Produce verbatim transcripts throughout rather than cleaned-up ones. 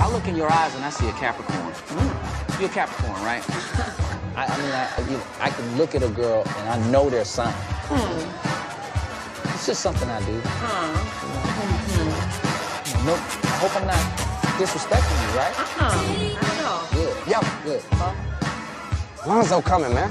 I look in your eyes and I see a Capricorn. Mm. You're a Capricorn, right? I, I mean, I, you, I can look at a girl and I know their sign. Hmm. It's just something I do. Huh. Mm-hmm. No, I hope I'm not disrespecting you, right? Uh-huh. I don't know. Good. Yo, Good. Huh? Lonzo coming, man.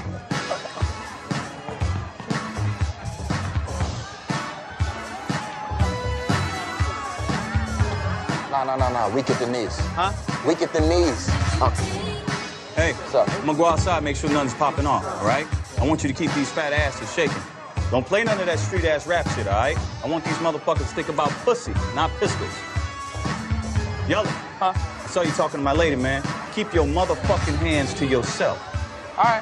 No, no, no, no. Weak at the knees. Huh? Weak at the knees. Uh, Hey, What's up? I'm gonna go outside, make sure nothing's popping off, all right? I want you to keep these fat asses shaking. Don't play none of that street-ass rap shit, all right? I want these motherfuckers to think about pussy, not pistols. Yellow. Huh? I saw you talking to my lady, man. Keep your motherfucking hands to yourself. All right.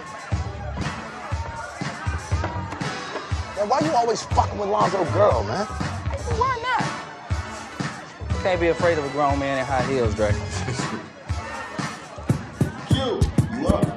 Man, why you always fucking with Lonzo girl, man? Why not? Can't be afraid of a grown man in high heels, Dre. Q, you up?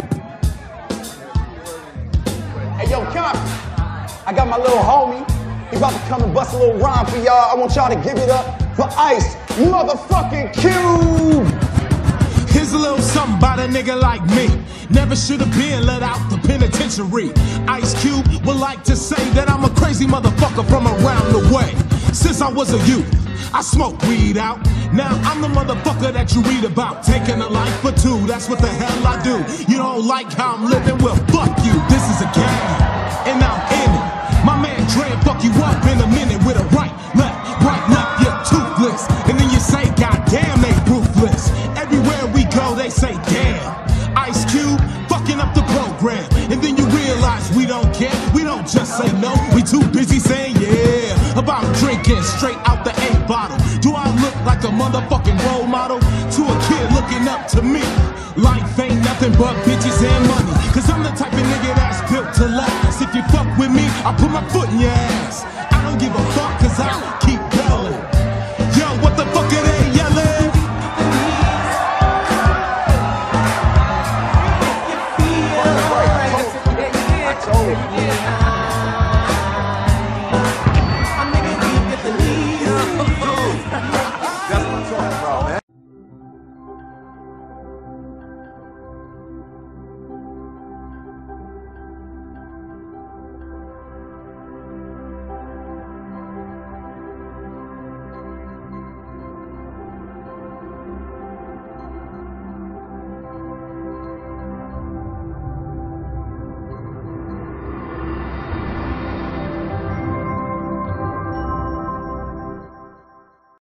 Hey, yo, Cop, I got my little homie. He about to come and bust a little rhyme for y'all. I want y'all to give it up for Ice motherfucking Cube. Here's a little something about a nigga like me. Never should have been let out the penitentiary. Ice Cube would like to say that I'm a crazy motherfucker from around the way. Since I was a youth, I smoked weed out. Now I'm the motherfucker that you read about. Taking a life for two, that's what the hell I do. You don't like how I'm living? Well, fuck you. This is a game, and I'm in it. My man Dre fuck you up in a minute with a right, left, right, left, you're toothless. And then you say, God damn, they ruthless. Everywhere we go, they say, damn. Ice Cube fucking up the program. And then you realize we don't care. We don't just say no. We too busy saying yeah about drinking straight out the eight bottle. Do I look like a motherfucking role model to a kid looking up to me? Life ain't nothing but bitches and money. Cause I'm the type of nigga that's built to last. If you fuck with me, I'll put my foot in your ass.